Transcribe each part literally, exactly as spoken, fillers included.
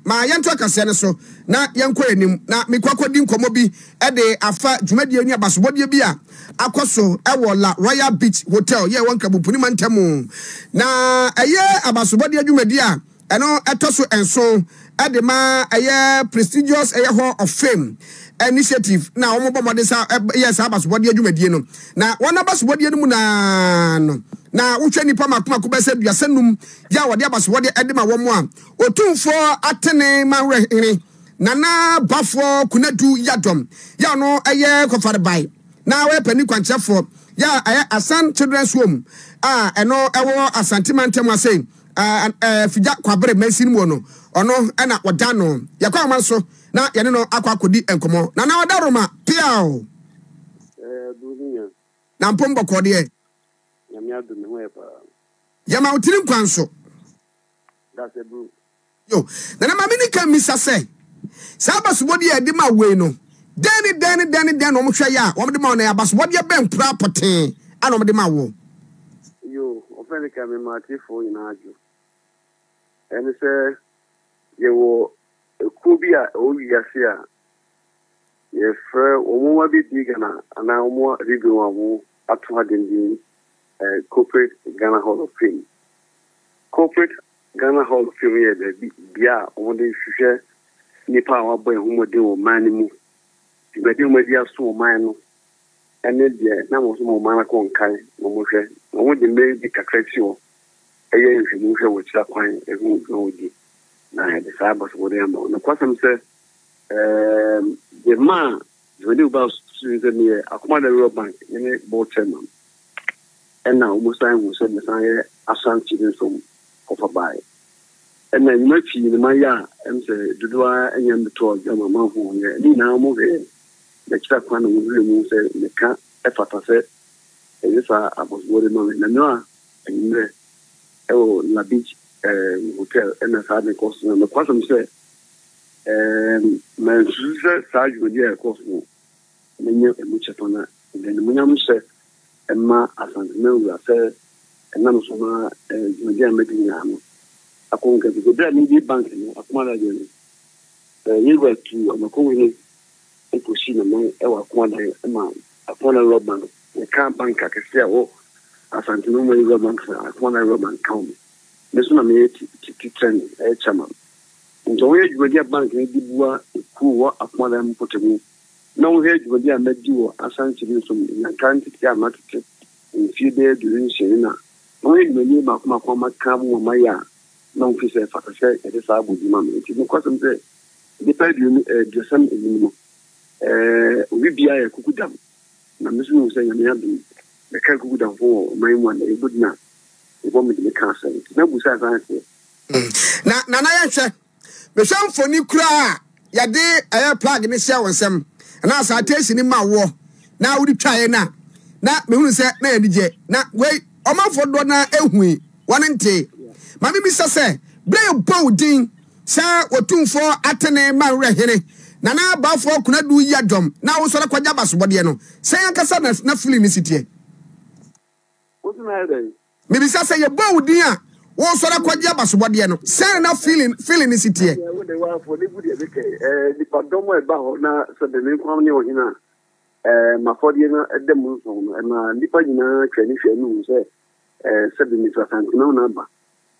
ma yento akase ne so na yenko enim na mekwakodi nkomo bi e de afa dwumadie ni abasobodie bi a akoso e wo la Royal Beach Hotel ye won kabupuni mantemu na eye abasobodie dwumadie a eno etoso enso e de ma eye prestigious eye hall of fame initiative na omo bomode sa yes abasobodie dwumadie no na wona abasobodie no mu na no na wohwe nipa makoma ko bese duasanum ya wode abasobodie e de ma wo mo a otumfo atene mahwehene Nana Boafour Konadu Yiadom ya no eye kofare bai na we pani kwanchefo ya aya Asan Children's Home ah eno ewo asantimantem ase ah fija kwabre mansin mu no ono ena oda no yakwa amanso na yene no akwa akodi enkomo na na oda roma piao eh dunia na mpombo kode e nyamia do me ho e pa yama utiri kwanso that's a bro yo na na mami ni kan misa say sabasobodi e di ma we no deni deni deni deni omo hwe ya omo de ma na abasobodi ben pra poten ana omo de ma wo yo ofele ka me mati fo ina aju ene se ye wo kubia o yase a ye fre omo wa bi diga na ana omo rigo wa wo atu hadin eh corporate Ghana Hall of Fame corporate Ghana Hall of Fame ye de bia omo de hwe nipa wa boy humode wo man mu ibedi humode aso man no ene de na mo so mo man ko nkai mo mo hwe mo de me di kakrati o eye nhwe mo hwe wo tira kwan e hu no di na de sabo so de am no kwasam se eh de ma de de ba so de me akoma de Royal Bank ne board chairman ena o mo sai mo se me sai asanti de so kofa bai and then much in my ya and say do I and the tour jama mahu ni na mo ge the chap one mo say the can effort say this are about what no na no and oh la beach hotel and as had the cost no the question say um man say sage go there cost no menye e mo chetona then mo nyam say e ma asan me we say and na so ma e mo dia medina no akonga go there ni bank no akoma la je eh yiwa tu amakonwe ni ekoshi na mo e wa akoma da e ma akoma la bank e kan bank akese a wo asante no mo yiwa bank akoma la bank account meso na me ti trend e chama njo we yiwa dia bank ni dibua ku wo akoma la mpotemu na wo he yiwa dia madi wo asante ni so na kan ti ya market in few days during shena no yiwa ni ba kuma kuma kam wo maya non fi se fa se e de sa bu di mama ti no kwasem se de pa du eh de sam e ni mo eh wi bia e kukudam na mesu no se nyame adu e ka kukudam fo mai mo na e budna e bo me de ka sa na bu sa sa se na na na ya hwe me hwe mfoni kura ya de eh plug ni sia wonsem na sa tesi ni ma wo na wudi twae na na me hunu se na ya dige na wei omafo do na ehui wonente mami mi sase blay bowdin sa otumfo atene manrehene Nana Boafour Konadu Yiadom na wo sora kwaja basobode no se yankasa na na fili ni sitie what na dey mi bi sase ye bowdin a wo sora kwaja basobode no se na fili fili ni sitie wo de wa fo de budi e ke eh di padomo e ba ho na so de ni kwam ni o hina eh mafodi na edem so no na nipa nyina twani hwe nu se eh se de ni twenty no na ba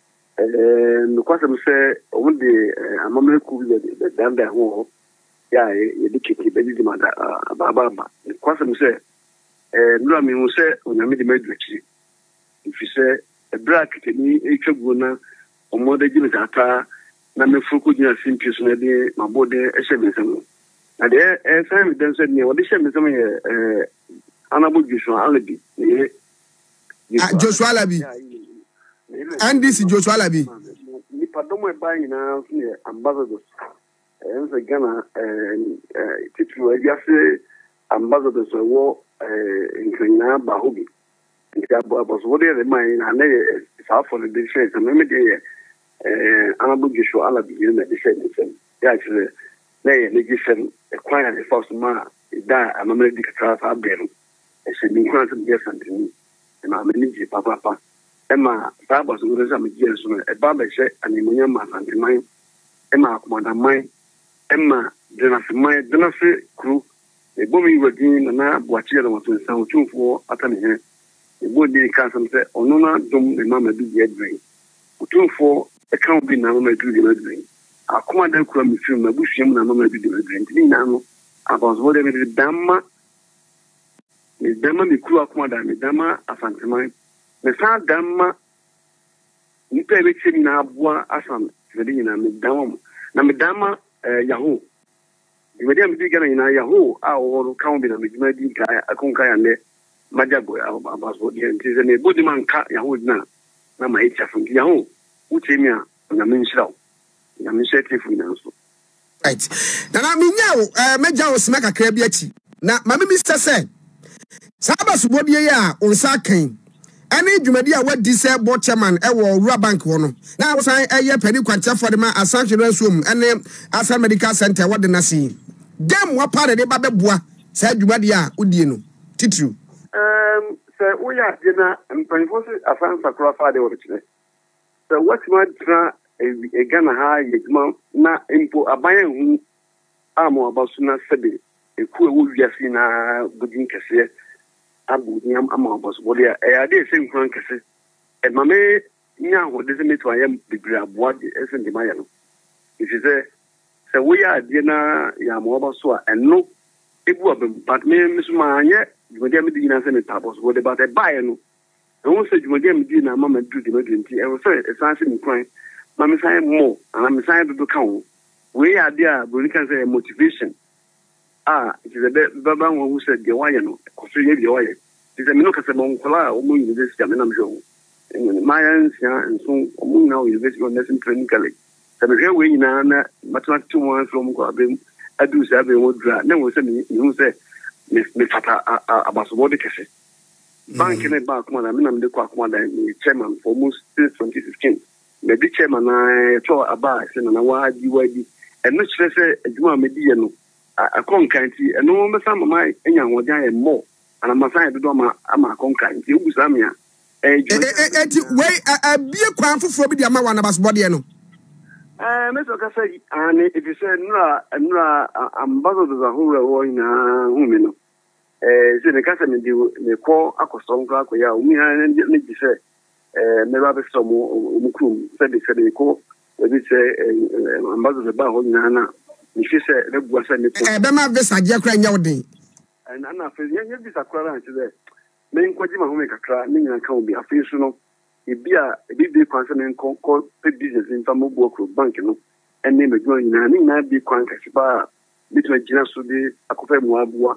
eh no kwasa me se o de amamre ku bi de danda ho ya e dikiki be di ma da baba ba kwasa me se eh nura mi mu se onyame de madwachi ifi se e bracket ni e twegu na o mo de gimi tata na me fuku gina simpi so na de mabode e hye me sem na de e sai me den se ni o de hye me sem ye eh anabu Joshua Alabi e Joshua Alabi Andy si Joshua Alabi ni padomo e ba nyina ne ambassadors en se Ghana eh titulu e yase ambassadors wo eh nkanya ba hobi ntia bo abaso wo de mai na na sa for the difference me me de eh anabu Joshua Alabi na de difference ya chire na ye ne gifen e kwan e first ma da amamre dikata fa abero e se ni kwan se de santini e ma me ni papa papa Emma, Baba, so there's a mediation, a barber, and the Munyama and the mine, Emma Commander Mine, Emma, Denafimai, Denafi crew, a bombing wagin, and I watch it on to sound two for Atani. A body castle said, Onona, Dom, the mamma be dead drink. Two for a count be now my do the drink. I command crummy film, a bush, and mamma be the drink. Now, about whatever the Dama. Miss Dama, the crew of Madame Dama, a phantom. The sad Dama, you pay me now, bois, Assam, Vedina, Miss Dama, Namadama, Yahoo. You may be getting in Yahoo, our counting of the guy, a conkai and the Majago, about what the is a body man cat Yahoo now. Now my H from Yahoo, which came here on the main show. I'm initiative finance. Right. Now, I mean, now, Major was make a crabby. Now, my mister said. Sabas body ya on sakin. Any Jumedia what this board chairman e wo Rural Bank wono. Na say e ye penny kwanta for the man assumption room and Asa Medical Center what the nasi. Dem wa part de ba beboa say Jumedia udie no. Titru. Um say we ya de na mpanfo se afansa kura fa de wo chire. So what ma tra e Ghana ha yegma na impo aban hu amo abasuna sebe e ku e wo wiase na budin kese. Abu Niam Amabos, what they are saying, Frankese, and Mamma, now what doesn't mean to I am the grab what isn't the Mayan. If you say, so we are dinner, Yamobaswa, and no, it will be, but me, Miss Manya, you would never dinner and tables, what about a buyer? No, I won't say you would never dinner, Mamma do the emergency. I was sorry, it's answering crying, Mamma say more, and I'm excited to count. We are there, but we can say motivation. Ah, it is a bit Baba who said the wire no, Australia the wire. It is a Minoka Moncola, or Moon University, I'm sure. And Mayans, and soon Moon now University on Nursing Training College. So here we in but not two months from Guabim, I do say every would drag. Never said me, you say, Miss Fata about what the cafe. Bank in a back one, I mean, I'm the quack one, the chairman for most since twenty fifteen. Maybe chairman, I told a bar, and a wide U I D, and not say, you are mediano. A concanty, and no one some of my young would die more, and I'm a sign to do my concanty. You was Amia. Wait, a beer crown for the Amawan of us body. No, uh, Mister Cassay, and if you say no, no, I'm bothered with a whole in a woman. Uh, so the Cassan, they call a custom crack where we and you say, uh, never some Mukum said they said they call, let me say, ambassador about Nana. If you say, let me say, Bema Vesa Jacra Yawdi. And Anna says, yes, this a cry today. Main Quajima who make a cry, meaning I can't be a fictional. It be a big concerning called business in some work with bank, you know, and name a join. I mean, I'd be quite a between Gina Sudi, a coffee Moabua,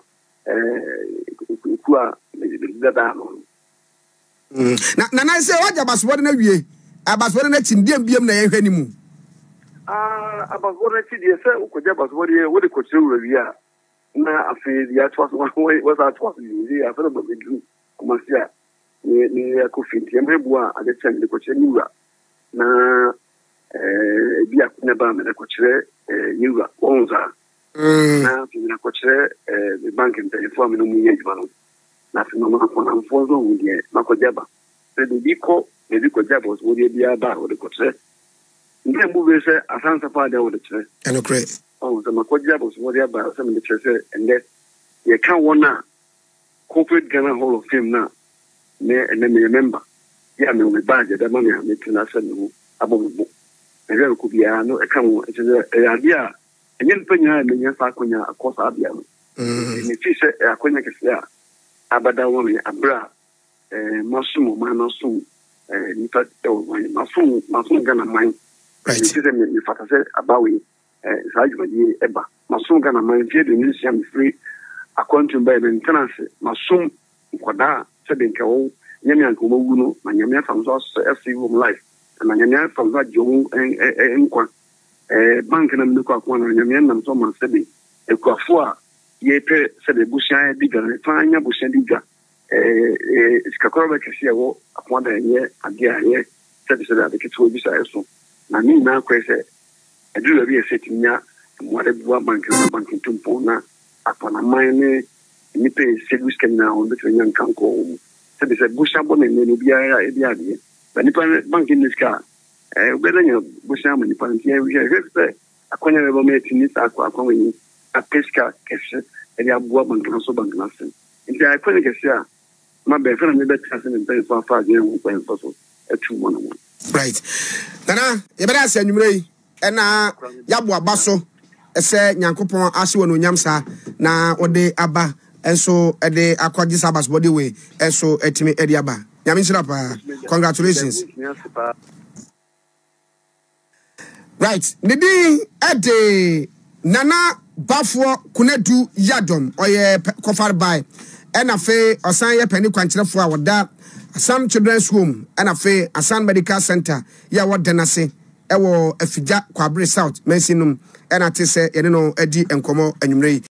Kua, the Nana say, what about what in a way? About what next in D M B M anymore. Ah, about what I see the affair, could have what the coach review. Now, I feel the art was one way, was that was the affair of the Jew, Commercia, near Coffee, and Rebois at the time the coach knew. Now, be a Nabam and a coach, Nuga, Onza. Now, the coach, the bank and the farm in Umuyan. Nothing on unfolded with the Macojaba. The Dico, the Dico Jabos would be about what the coach said. The movie said, I found a father with the church. And a great. Oh, the Macojabos were there by some of the church, and that you can't want now. Corporate Ghana Hall of Fame now. And then remember, yeah, I mean, we buy the money I'm making us above the book. And there could be a no account, it is an idea. And then Pena and then Facunia, of course, Abia. And if you say, I couldn't get there. Abadawami, Abra, Masumo, Manasum, Nipa, Masum, Masum Ghana mine. Right. You see them in the Fatase, Abawi, Sajma, Eba, Masum Ghana mine, the museum free, according to by maintenance, Masum, Quada, Sedinko, Yamian Kumu, Mayamia from Zos, F C Home Life, and Mayamia from that Joe and Enqua, Bank and Nuka, one, and Yamian and Thomas Sebi, a Quafua. Ye pay said the Bushan digger, fine Bushan digger. It's Kakora Cassia, upon the year, again, ye said the kids will be so. I mean, now, crazy. I do a real setting ya, whatever bank is banking to Pona, upon a mine, and you pay Sedus can now between young Kanko. Said it's a Bushabon and then be a idea. But if I bank in this car, eh obedanya busha mani panti ya wi hwese akonya lebo meti ni sa kwa kwa wi a pesca keshe ele aboa bankana so bankana sen nti akonya keshe a ma be fena me beta sen nti so afa je hu kwa so etu mo no right Nana ye beda se anwumre yi ena yabo abaso ese nyankopon ase wono nyamsa na ode aba enso ede akwaji sabas body way enso etimi ede aba nyame nshira pa congratulations right nidi ede Nana Boafour Konadu Yiadom oye kofar by ena fe osan ye pani kwankyerefo a woda Assam Children's Home ena fe Assam Medical Center ya woda nase ewo afija kwabre South mensinum ena te se yene no edi enkomo anwumre